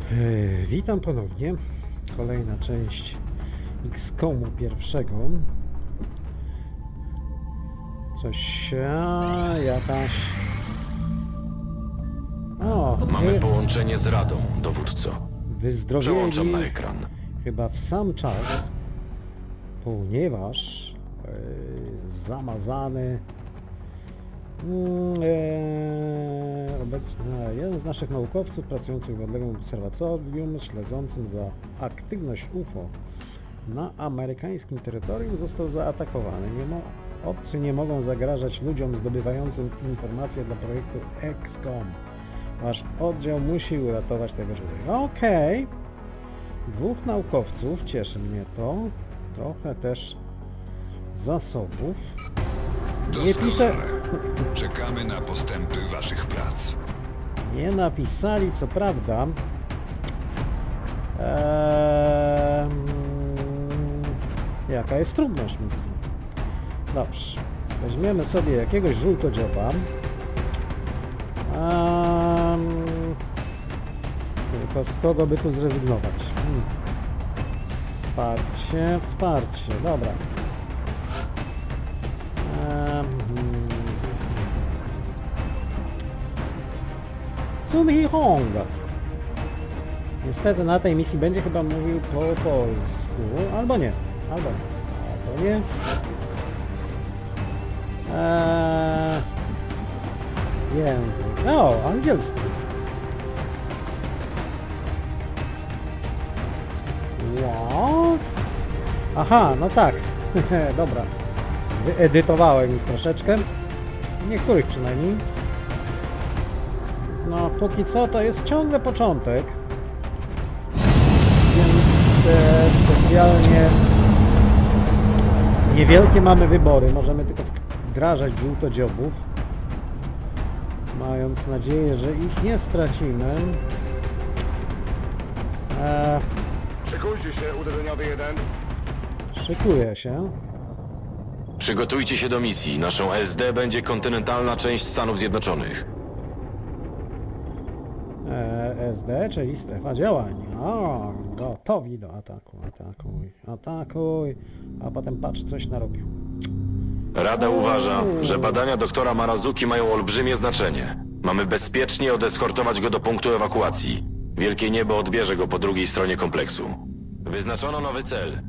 Witam ponownie. Kolejna część XCOM-u pierwszego. Coś jakaś... O, Mamy połączenie z Radą, dowódco. Przełączam wyzdrowieli na ekran. chyba w sam czas, ponieważ zamazany obecnie jeden z naszych naukowców pracujących w odległym obserwatorium śledzącym za aktywność UFO na amerykańskim terytorium został zaatakowany. Obcy nie mogą zagrażać ludziom zdobywającym informacje dla projektu XCOM. Wasz oddział musi uratować tego człowieka. Okej. Dwóch naukowców, cieszy mnie to. Trochę też zasobów. Nie pisze... Czekamy na postępy waszych prac. Nie napisali, co prawda. Jaka jest trudność misji? Dobrze. Weźmiemy sobie jakiegoś żółtodzioba. Tylko z kogo by tu zrezygnować? Wsparcie. Dobra. Sun Hee Hong. Niestety na tej misji będzie chyba mówił po polsku. Albo nie. Albo nie. Język. O, angielski. What? Aha, no tak. Dobra. Wyedytowałem ich troszeczkę. Niektórych przynajmniej. No, póki co to jest ciągle początek. Więc specjalnie niewielkie mamy wybory. Możemy tylko wdrażać żółtodziobów. Mając nadzieję, że ich nie stracimy. Szykujcie się, uderzeniowy 1. Szykuję się. Przygotujcie się do misji. Naszą SD będzie kontynentalna część Stanów Zjednoczonych. SD, czyli strefa działań. O, gotowi do ataku. Atakuj. A potem patrz, coś narobił. Rada uważa, że badania doktora Marazuki mają olbrzymie znaczenie. Mamy bezpiecznie odeskortować go do punktu ewakuacji. Wielkie Niebo odbierze go po drugiej stronie kompleksu. Wyznaczono nowy cel.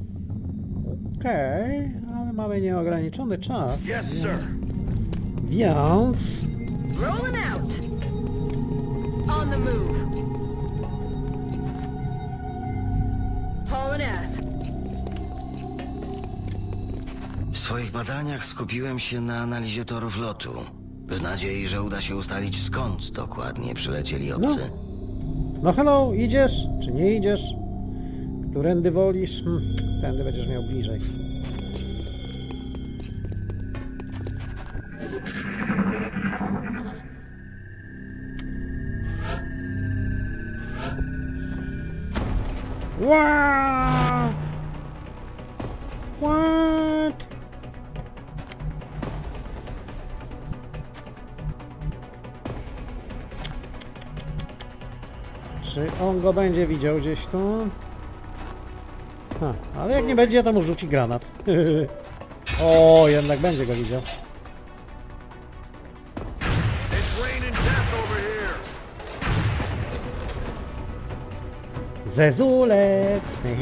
Okej, ale mamy nieograniczony czas. Yes, sir. Więc... Rolling out. On the move. Hauling ass. W swoich badaniach skupiłem się na analizie torów lotu. W nadziei, że uda się ustalić, skąd dokładnie przylecieli obcy. No hello, idziesz? Czy nie idziesz? Którędy wolisz? Tędy będziesz miał bliżej. What? Czy on go będzie widział gdzieś tu? Ale jak nie będzie, to mu rzuci granat. O, jednak będzie go widział. It's raining death over here. Zezulec!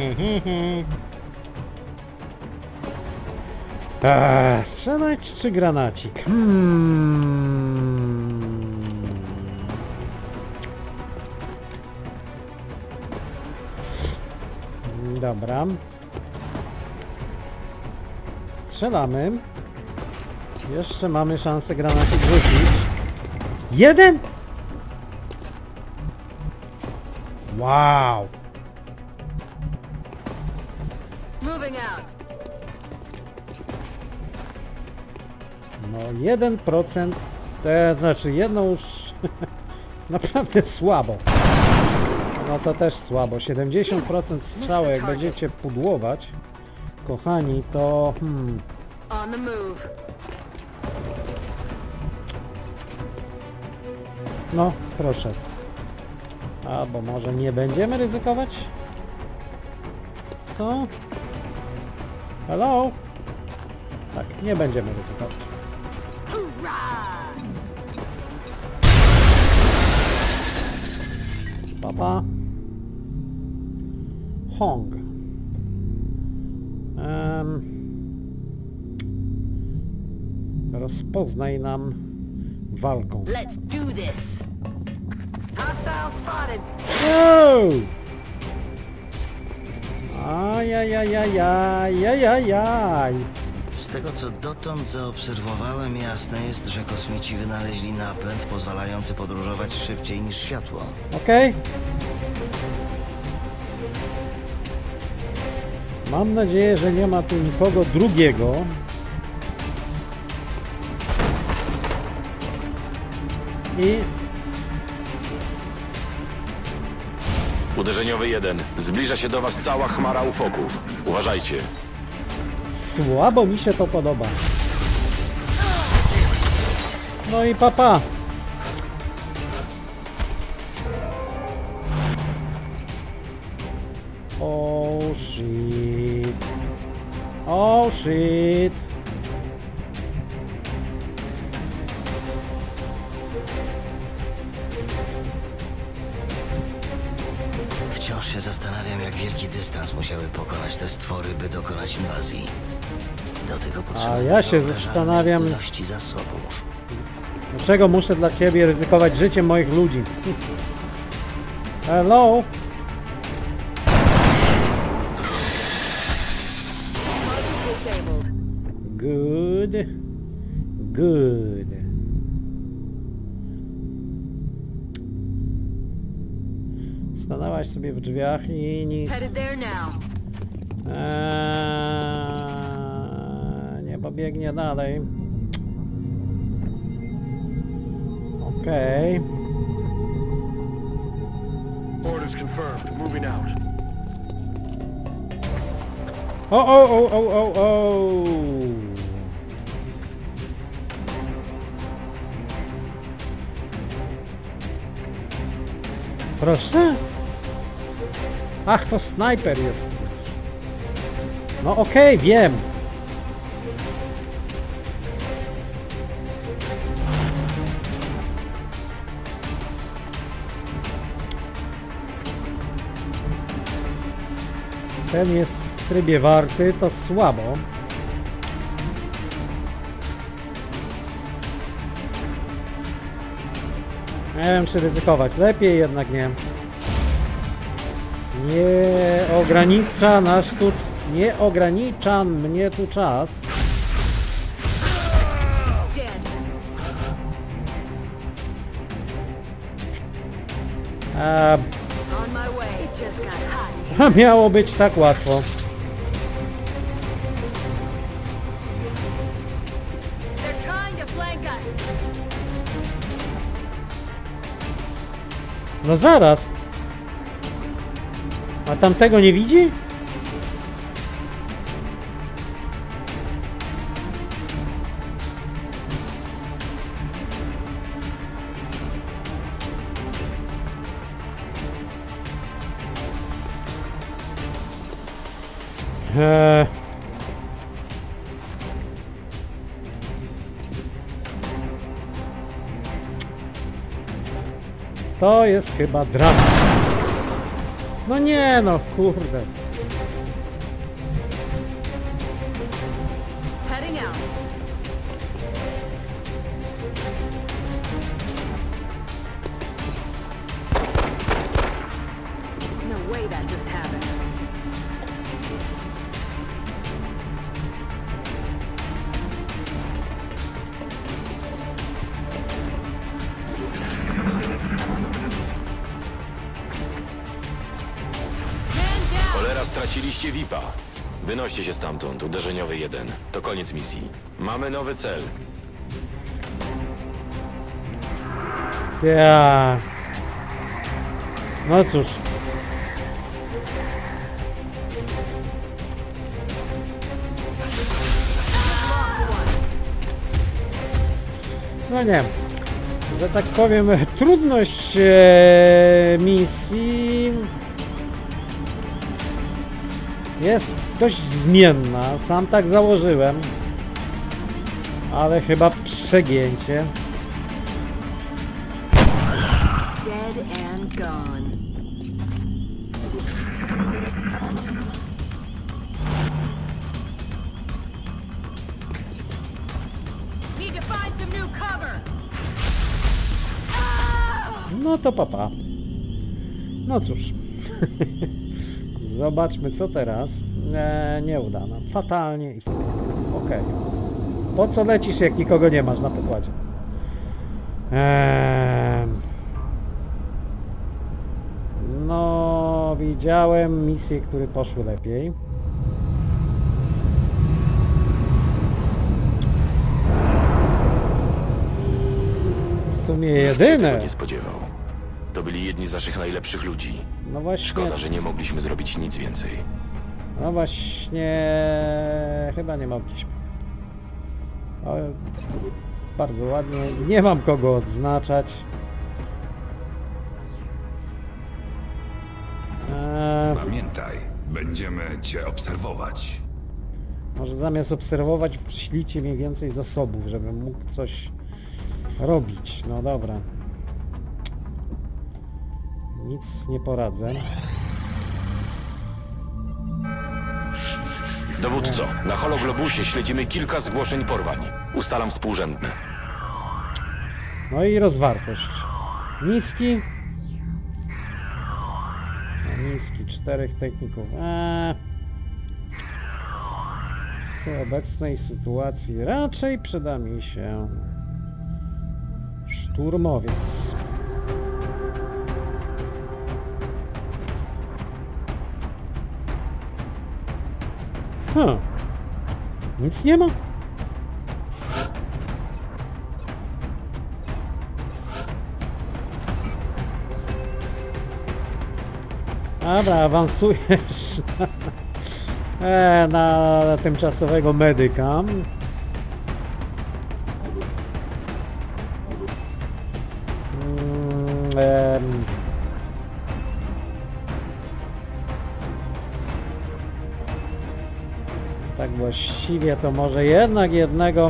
Strzelać czy granacik? Dobra. Strzelamy. Jeszcze mamy szansę granacik rzucić. Jeden! Wow! Moving out. No 1%, to znaczy jedno już naprawdę słabo. No to też słabo. 70% strzału, jak będziecie pudłować, kochani, to... On the move. No, proszę. Albo może nie będziemy ryzykować? Co? Hello? Tak, nie będziemy ryzykować. Papa. Hong. Rozpoznaj nam walką. Let's do this. Hostile spotted. No! Ajajajajajajajaj. Z tego co dotąd zaobserwowałem, jasne jest, że kosmici wynaleźli napęd pozwalający podróżować szybciej niż światło. Okej. Mam nadzieję, że nie ma tu nikogo drugiego. I Uderzeniowy 1. Zbliża się do was cała chmara ufoków. Uważajcie. słabo mi się to podoba. No i papa. Oh shit. Oh shit. Wciąż się zastanawiam, jak wielki dystans musiały pokonać te stwory, by dokonać inwazji. Do tego potrzeba ja się niewyobrażalnej zastanawiam- ilości zasobów. Dlaczego muszę dla ciebie ryzykować życiem moich ludzi? Hello? Disabled. Good. Good. Stanęłaś sobie w drzwiach i nikt Headed there now. nie pobiegnie dalej. Okej. Orders confirmed. Moving out. O. Proszę? Ach, to snajper jest. No okej, wiem. Ten jest w trybie warty, to słabo. Nie wiem, czy ryzykować. Lepiej jednak nie. Nie ogranicza nas tu... Nie ogranicza mnie tu czas. Dead. On my way. Just got hot. Miało być tak łatwo. They're trying to flank us. No zaraz. A tamtego nie widzi? To jest chyba dramat. No nie no, kurde. Heading out. No way that just happened. Cholera, straciliście VIP-a. Wynoście się stamtąd, uderzeniowy 1. To koniec misji. Mamy nowy cel. Ja. No cóż. No nie. Że tak powiem, trudność misji jest dość zmienna, sam tak założyłem, ale chyba przegięcie. Dead and gone. Need to find some new cover. No to papa. No cóż. Zobaczmy co teraz. Nieudana. Fatalnie i okej. Po co lecisz, jak nikogo nie masz na pokładzie? No, widziałem misje, które poszły lepiej. W sumie Nikt się jedyne. tego nie spodziewał. To byli jedni z naszych najlepszych ludzi. No właśnie. Szkoda, że nie mogliśmy zrobić nic więcej. No właśnie, chyba nie mogliśmy. Ale bardzo ładnie. Nie mam kogo odznaczać. Pamiętaj, będziemy cię obserwować. Może zamiast obserwować, przyślijcie mi więcej zasobów, żebym mógł coś robić. No dobra. Nic nie poradzę. Dowódco, na hologlobusie śledzimy kilka zgłoszeń porwań. Ustalam współrzędne. No i rozwartość. Niski. No, niski, 4 techników. W obecnej sytuacji raczej przyda mi się szturmowiec. Nic nie ma? Dobra, awansujesz na tymczasowego medyka. Tak właściwie to może jednak jednego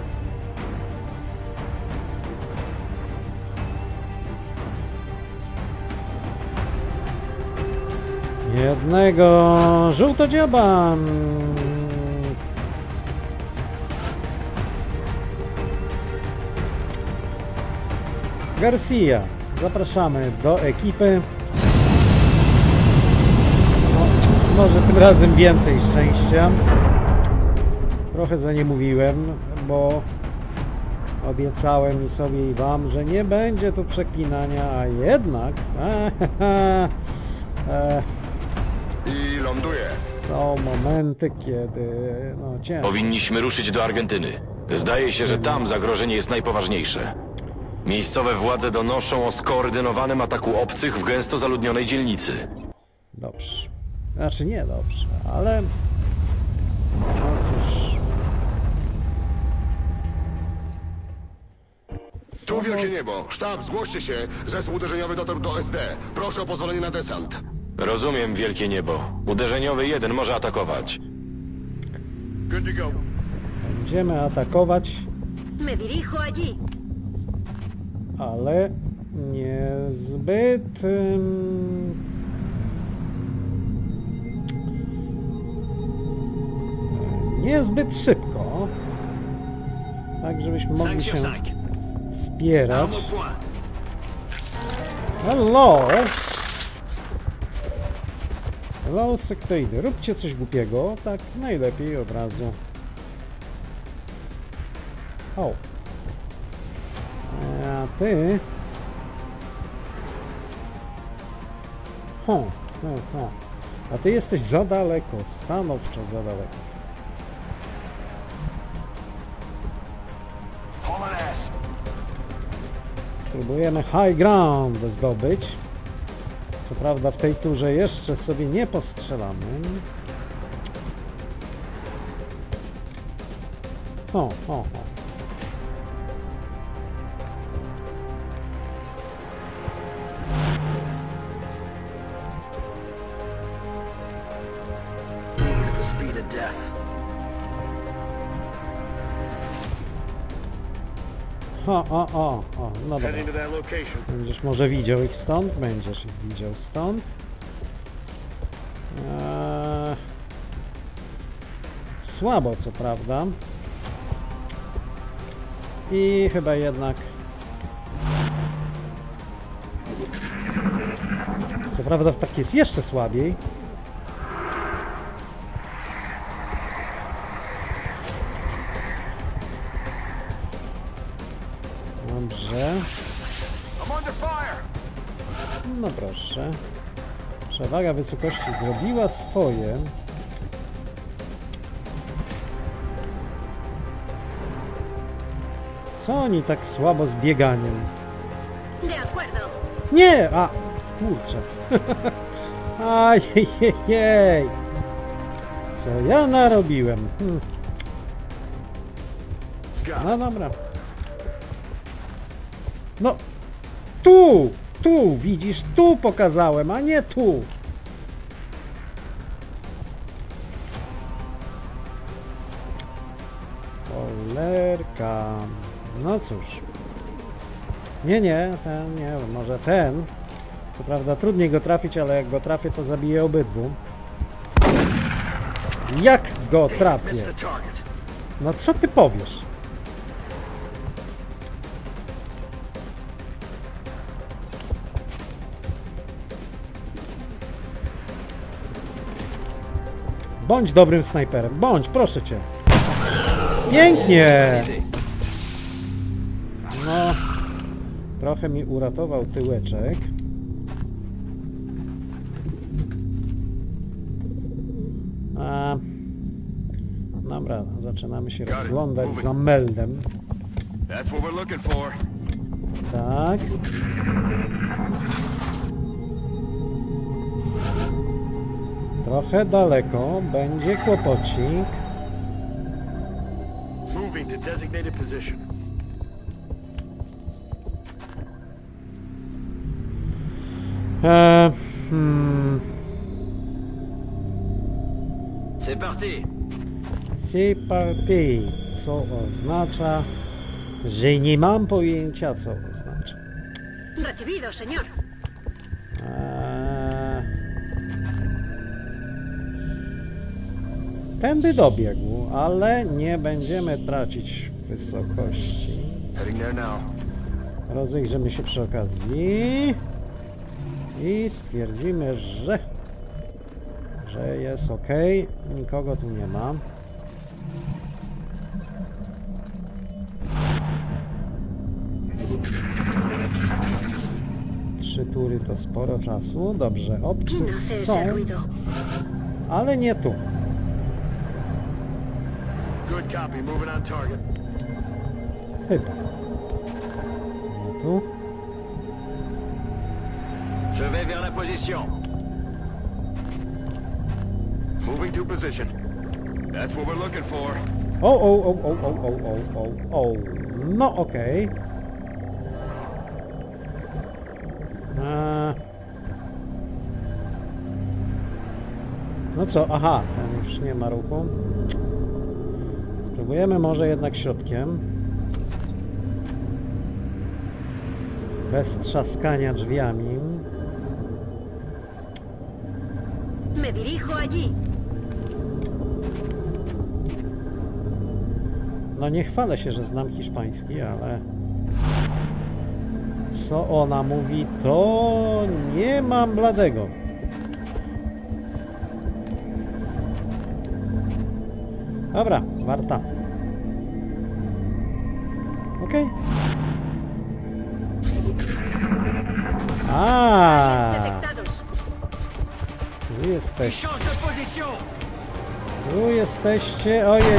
żółtodziaba. Garcia, zapraszamy do ekipy. No, może tym razem więcej szczęścia. Trochę za nie mówiłem, bo obiecałem i sobie i wam, że nie będzie tu przeklinania, a jednak I ląduje. są momenty, kiedy no ciężko. Powinniśmy ruszyć do Argentyny. Zdaje się, że tam zagrożenie jest najpoważniejsze. Miejscowe władze donoszą o skoordynowanym ataku obcych w gęsto zaludnionej dzielnicy. Dobrze. Znaczy nie dobrze, ale no cóż. Tu wielkie niebo. Sztab, zgłoście się. Zespół uderzeniowy dotarł do SD. Proszę o pozwolenie na desant. Rozumiem, wielkie niebo. Uderzeniowy 1 może atakować. Good to go. Będziemy atakować, Me dirijo allí. ale niezbyt niezbyt szybko, tak żebyśmy mogli się wspierać. Hello! Hello, sektoidy. Róbcie coś głupiego, tak najlepiej od razu. O. A ty... A ty jesteś za daleko, stanowczo za daleko. Spróbujemy high ground zdobyć. Co prawda w tej turze jeszcze sobie nie postrzelamy. O. O, no dobra. Będziesz może widział ich stąd? Będziesz ich widział stąd. Słabo, co prawda. I chyba jednak... Co prawda w tak jest jeszcze słabiej. Dobrze. No proszę. Przewaga wysokości zrobiła swoje. Co oni tak słabo z bieganiem? De acuerdo. Nie! A! Kurczę. Ajejejej! Co ja narobiłem? No dobra. No! Tu! Tu! Widzisz? Tu pokazałem, a nie tu! Cholerka. No cóż. Nie, ten nie, może ten. Co prawda trudniej go trafić, ale jak go trafię, to zabiję obydwu. Jak go trafię? No co ty powiesz? Bądź dobrym snajperem. Bądź, proszę cię. Pięknie! No, trochę mi uratował tyłeczek. Dobra, zaczynamy się rozglądać za meldem. Tak. Trochę daleko, będzie kłopocik. Moving to designated position. C'est parti. C'est parti. Co oznacza? Że nie mam pojęcia, co oznacza. Recibido, señor. Tędy dobiegł, ale nie będziemy tracić wysokości. Heading there now. Rozejrzymy się przy okazji i stwierdzimy, że jest ok. Nikogo tu nie ma. Trzy tury to sporo czasu. Dobrze, obcy ¿Quién hace są, ese ruido? ale nie tu. Good copy. Moving on target. Chyba. Nie tu. Je vais vers la position. Moving to position. That's what we're looking for. O. No okej. No co? Aha, tam już nie ma ruchu. Spróbujemy może jednak środkiem. Bez trzaskania drzwiami. Me dirijo allí. No nie chwalę się, że znam hiszpański, ale... Co ona mówi, to nie mam bladego. Dobra, warta. Okej. Detectados. Tu jesteście. Change de position. Tu jesteście. Ojej.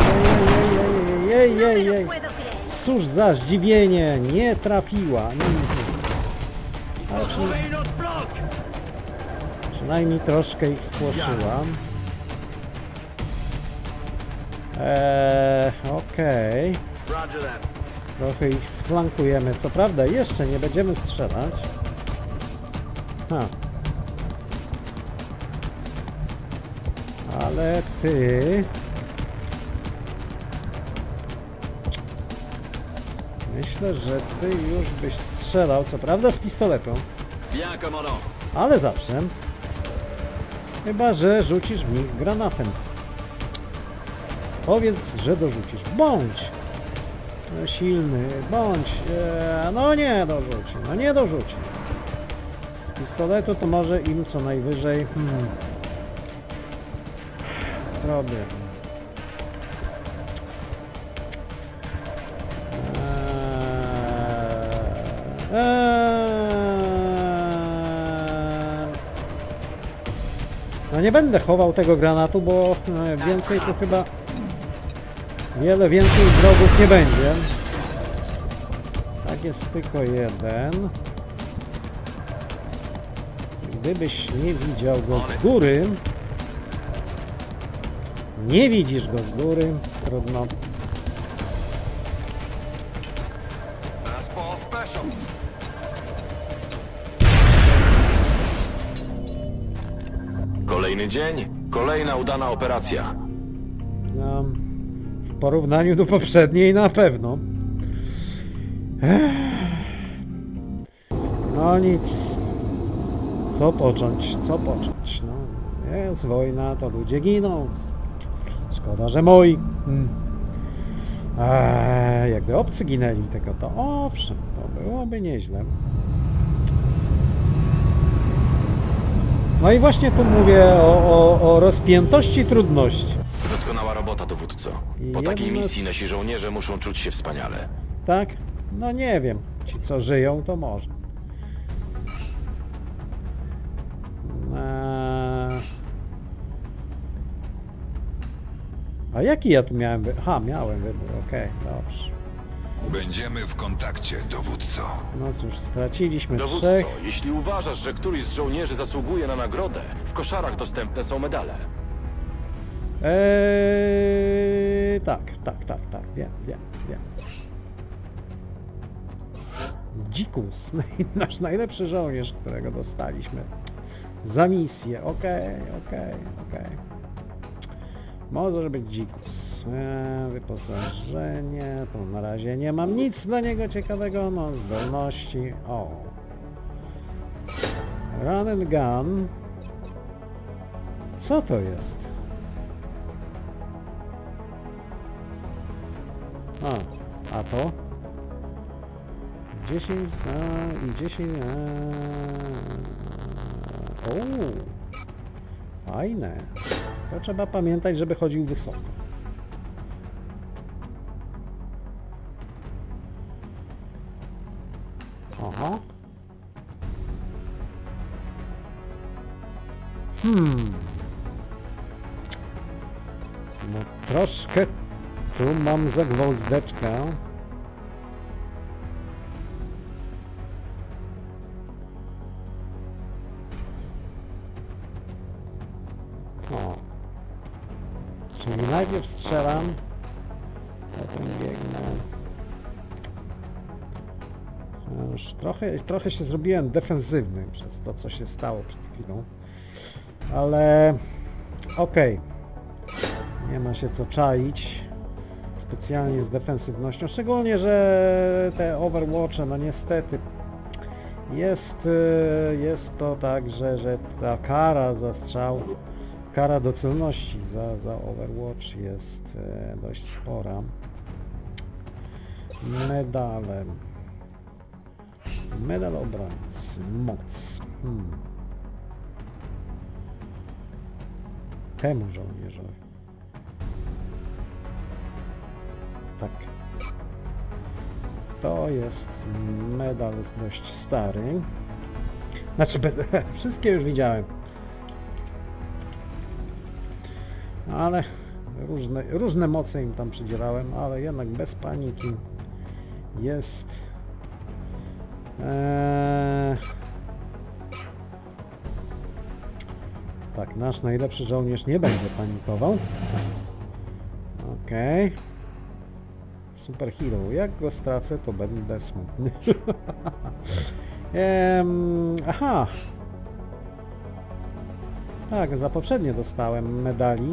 No me lo puedo creer. Cóż za zdziwienie. Nie trafiła. Ale Trouver une autre bloc. przynajmniej troszkę ich spłoszyłam. Okej. Roger that. Trochę ich sflankujemy. Co prawda jeszcze nie będziemy strzelać. Ale ty... Myślę, że ty już byś strzelał, co prawda z pistoletu, Bien, commandant. ale zawsze. Chyba że rzucisz w nich granatem. Powiedz, że dorzucisz. Bądź silny, bądź... no nie dorzuci, no nie dorzuci. Z pistoletu to może im co najwyżej... problem. No nie będę chował tego granatu, bo więcej tu chyba... Wiele więcej wrogów nie będzie. Tak jest tylko jeden. Gdybyś nie widział go z góry... Nie widzisz go z góry, trudno. Fastball special. Kolejny dzień, kolejna udana operacja. No, w porównaniu do poprzedniej na pewno. No nic. Co począć, co począć? No, jest wojna, to ludzie giną. Szkoda, że moi. Jakby obcy ginęli tego, to owszem, to byłoby nieźle. No i właśnie tu mówię o rozpiętości trudności. Doskonała robota, dowódco. Po takiej Jedno z- misji nasi żołnierze muszą czuć się wspaniale. Tak? No nie wiem. Ci co żyją to może. A jaki ja tu miałem wybór? Aha, miałem wybór, okej, dobrze. Będziemy w kontakcie, dowódco. No cóż, straciliśmy Dowódco, trzech. jeśli uważasz, że któryś z żołnierzy zasługuje na nagrodę, w koszarach dostępne są medale. Tak, wiem. Dzikus, nasz najlepszy żołnierz, którego dostaliśmy za misję. Okej. Może być dzikus. Wyposażenie, to na razie nie mam nic dla niego ciekawego, no zdolności. O. Run and gun. Co to jest? A to? 10 i 10 fajne. To trzeba pamiętać, żeby chodził wysoko. Aha. No troszkę tu mam zagwozdeczkę. O. Czyli najpierw strzelam, potem biegnę. Już trochę się zrobiłem defensywny przez to, co się stało przed chwilą. Ale okej. Nie ma się co czaić specjalnie z defensywnością, szczególnie, że te Overwatche, no niestety jest to tak, że ta kara za strzał, kara do celności za Overwatch jest dość spora. Medale. Medal obrońcy. Moc. Temu żołnierzowi. Tak. To jest medal dość stary. Znaczy, wszystkie już widziałem. Ale różne moce im tam przydzielałem, ale jednak bez paniki jest... Tak, nasz najlepszy żołnierz nie będzie panikował. Okej. Superhero. Jak go stracę, to będę smutny. Aha. Tak, za poprzednie dostałem medalik.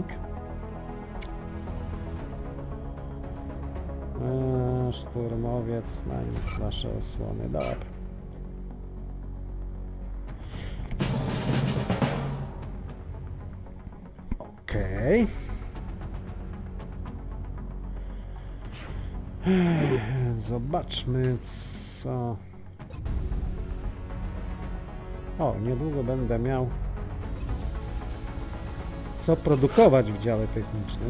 Szturmowiec, na nic nasze osłony, dobra. Okej. Zobaczmy co... O, niedługo będę miał co produkować w dziale technicznym.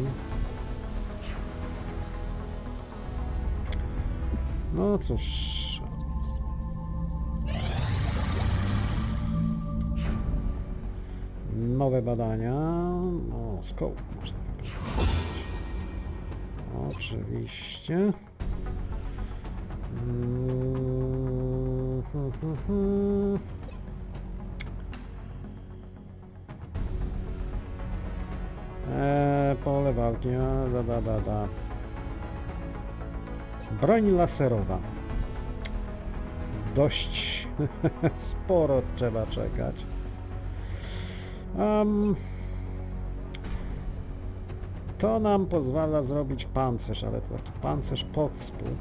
No cóż. Nowe badania. O, scope można powiedzieć. Oczywiście. Pole walki. Broń laserowa. Dość sporo trzeba czekać. To nam pozwala zrobić pancerz, ale to taki pancerz pod spód.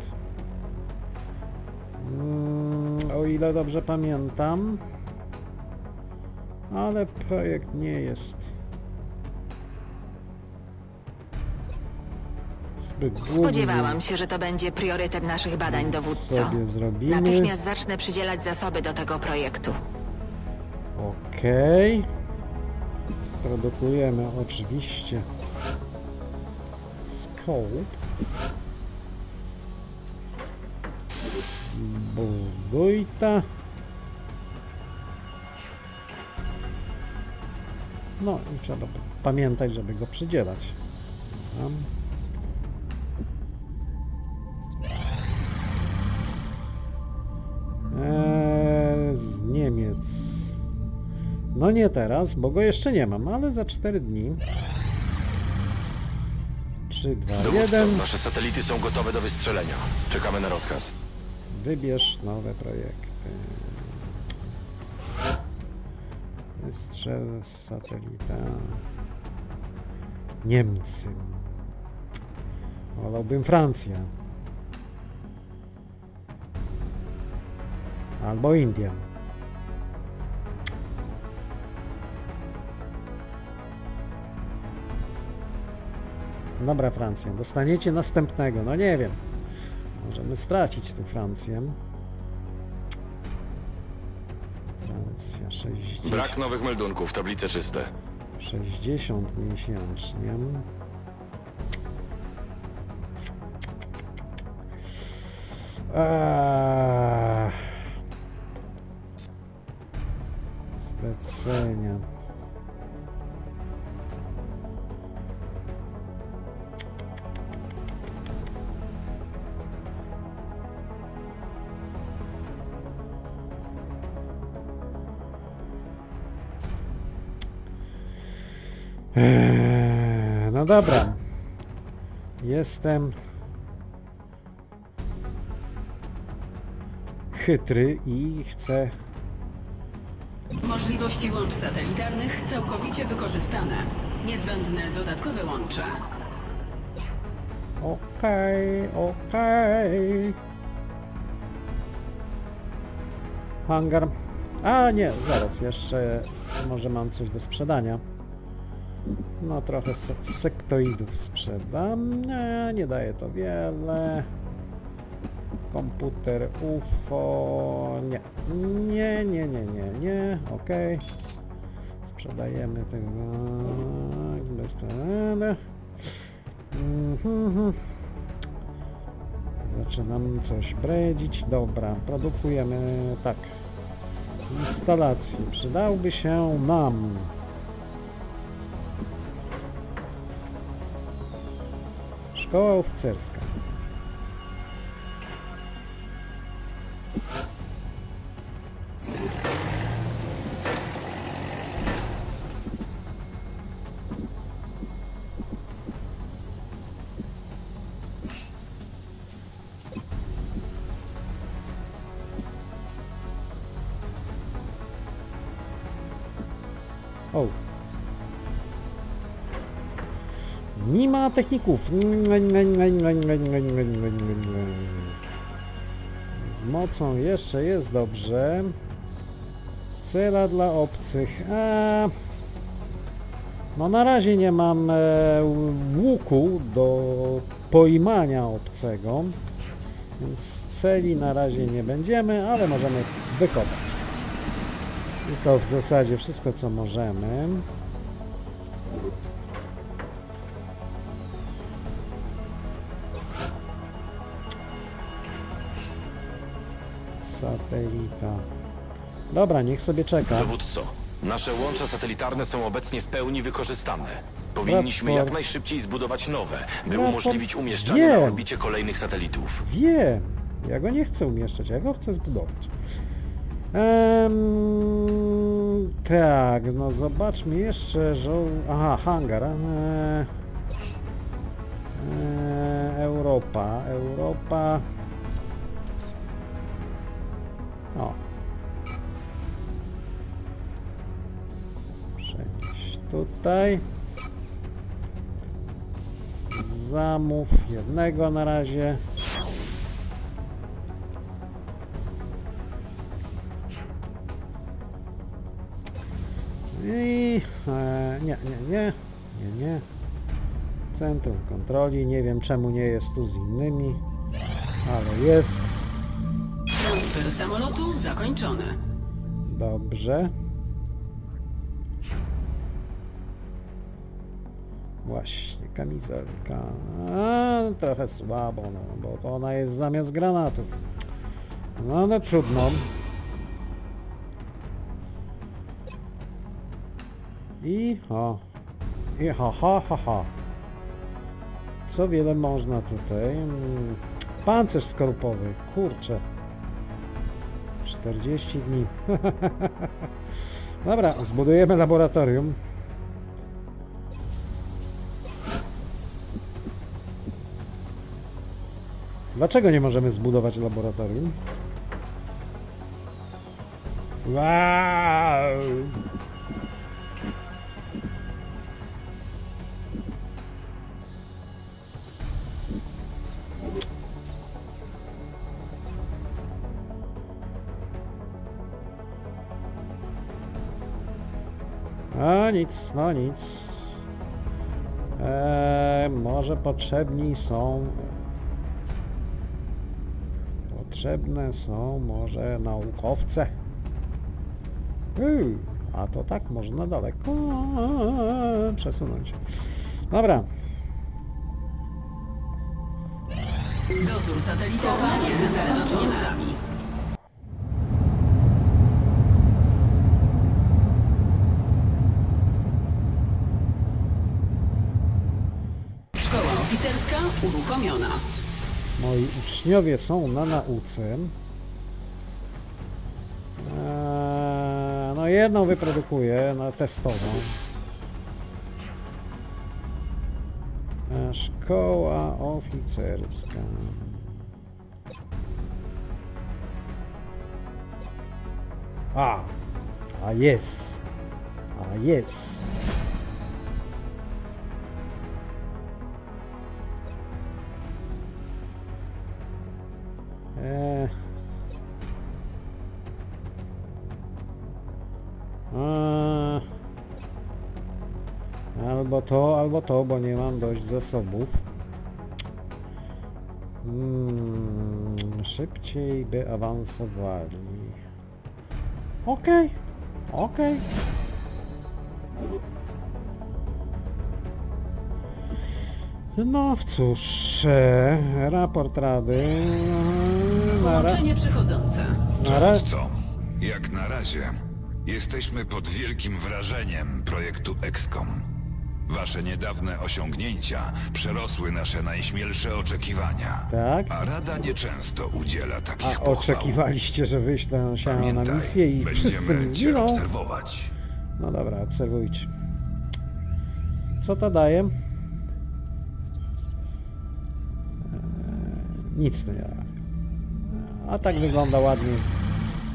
O ile dobrze pamiętam. Ale projekt nie jest zbyt długi. Spodziewałam się, że to będzie priorytet naszych badań, dowódco. Sobie zrobimy. Natychmiast zacznę przydzielać zasoby do tego projektu. Okej. Produkujemy oczywiście scope. Buduj ta. No i trzeba pamiętać, żeby go przydzielać. Tam. Z Niemiec. No nie teraz, bo go jeszcze nie mam, ale za 4 dni. 3, 2, Dowódco, 1. nasze satelity są gotowe do wystrzelenia. Czekamy na rozkaz. Wybierz nowe projekty. Wystrzel z satelita. Niemcy. Wolałbym Francję. Albo India. Dobra, Francja. Dostaniecie następnego. No nie wiem. Możemy stracić tu Francję. Francja 60. Brak nowych meldunków, tablice czyste. 60 miesięcznie. Zlecenia. No dobra. Jestem chytry i chcę... Możliwości łącz satelitarnych całkowicie wykorzystane. Niezbędne dodatkowe łącze. Okej. Hangar. A nie, zaraz, jeszcze może mam coś do sprzedania. No trochę sektoidów sprzedam. Nie daje to wiele. Komputer UFO. Nie. Okej. Sprzedajemy tego. Zaczynam coś bredzić. Dobra, produkujemy tak. Instalacji. Przydałby się nam. Szkoła oficerska. O, Nie ma techników. Z mocą jeszcze jest dobrze. Cela dla obcych. No na razie nie mam łuku do pojmania obcego, więc celi na razie nie będziemy, ale możemy wykopać. I to w zasadzie wszystko, co możemy. Satelita. Dobra, niech sobie czeka. Dowódco, nasze łącza satelitarne są obecnie w pełni wykorzystane. Powinniśmy jak najszybciej zbudować nowe, by umożliwić umieszczanie na orbicie kolejnych satelitów. Wiem. Ja go nie chcę umieszczać, ja go chcę zbudować. Tak, no zobaczmy jeszcze, że... Aha, hangar. Europa. O. Przenieść tutaj. Zamów jednego na razie. I nie. Centrum kontroli. Nie wiem czemu nie jest tu z innymi, ale jest. Transfer samolotu zakończony. Dobrze. Właśnie, kamizelka. Trochę słabo, no, bo to ona jest zamiast granatów. No ale trudno. I ha. Co wiele można tutaj. Pancerz skorupowy, kurczę. 40 dni. Dobra, zbudujemy laboratorium. Dlaczego nie możemy zbudować laboratorium? Wow! No nic. Może potrzebne są może naukowce. A to tak można daleko przesunąć. Dobra. Dozór satelitarny jest zaledwie Niemcami. Szkoła oficerska uruchomiona. Moi uczniowie są na nauce. No jedną wyprodukuję na testową. Szkoła oficerska. A jest. Albo to, bo nie mam dość zasobów. Szybciej by awansowali. Okej. No cóż, raport Rady. Połączenie przychodzące. Dowódco, jak na razie jesteśmy pod wielkim wrażeniem projektu XCOM. Wasze niedawne osiągnięcia przerosły nasze najśmielsze oczekiwania. Tak? A Rada nieczęsto udziela takich A pochwał. oczekiwaliście, że wyślę się na Pamiętaj, misję i wszyscy mi będziemy cię zginą? obserwować. No dobra, obserwujcie. Co to daje? Nic to nie da. A tak wygląda ładnie.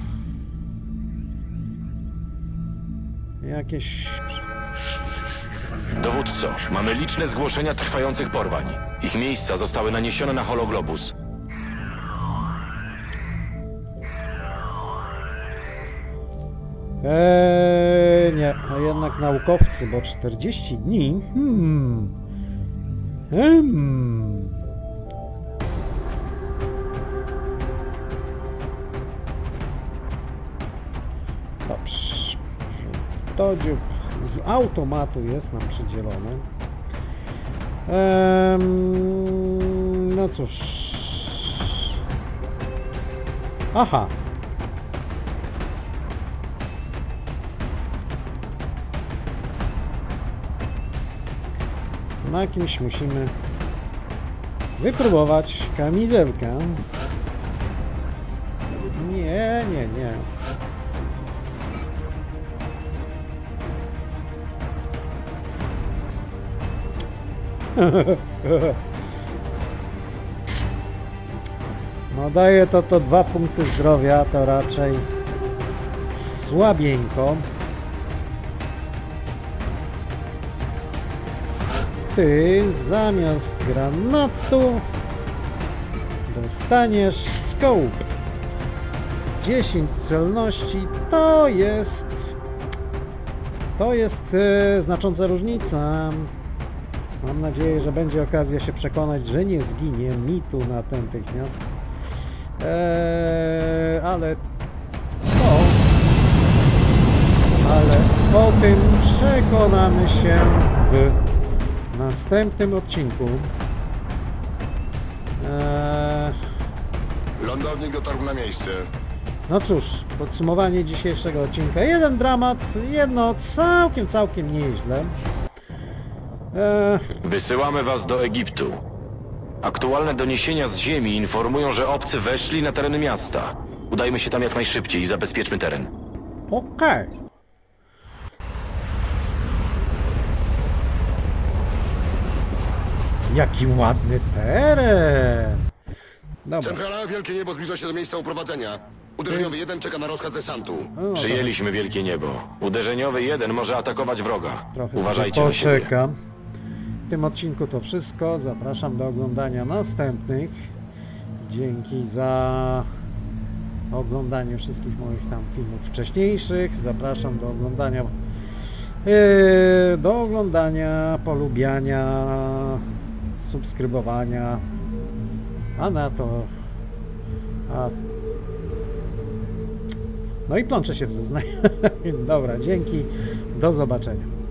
Jakieś Dowódco, mamy liczne zgłoszenia trwających porwań. Ich miejsca zostały naniesione na hologlobus. Nie, no jednak naukowcy, bo 40 dni? Dobrze. To dziób z automatu jest nam przydzielony. No cóż. Aha. Na kimś musimy wypróbować kamizelkę. Nie. No daje to 2 punkty zdrowia, to raczej słabieńko. Ty zamiast granatu dostaniesz scope. 10 celności to jest znacząca różnica. Mam nadzieję, że będzie okazja się przekonać, że nie zginie mi tu natychmiast. Ale o tym przekonamy się w następnym odcinku. Lądownik dotarł na miejsce. No cóż, podsumowanie dzisiejszego odcinka. Jeden dramat, jedno całkiem nieźle. Wysyłamy was do Egiptu. Aktualne doniesienia z ziemi informują, że obcy weszli na tereny miasta. Udajmy się tam jak najszybciej i zabezpieczmy teren. Okej. Jaki ładny teren. Dobra. Centrala, Wielkie Niebo zbliża się do miejsca uprowadzenia. Uderzeniowy 1 czeka na rozkaz desantu. No, Przyjęliśmy Wielkie Niebo. Uderzeniowy 1 może atakować wroga. trochę Uważajcie sobie na siebie. poczekam. W tym odcinku to wszystko. Zapraszam do oglądania następnych. Dzięki za oglądanie wszystkich moich tam filmów wcześniejszych. Zapraszam do oglądania, polubiania, subskrybowania. No i plączę się w zeznaniu. Dobra, dzięki. Do zobaczenia.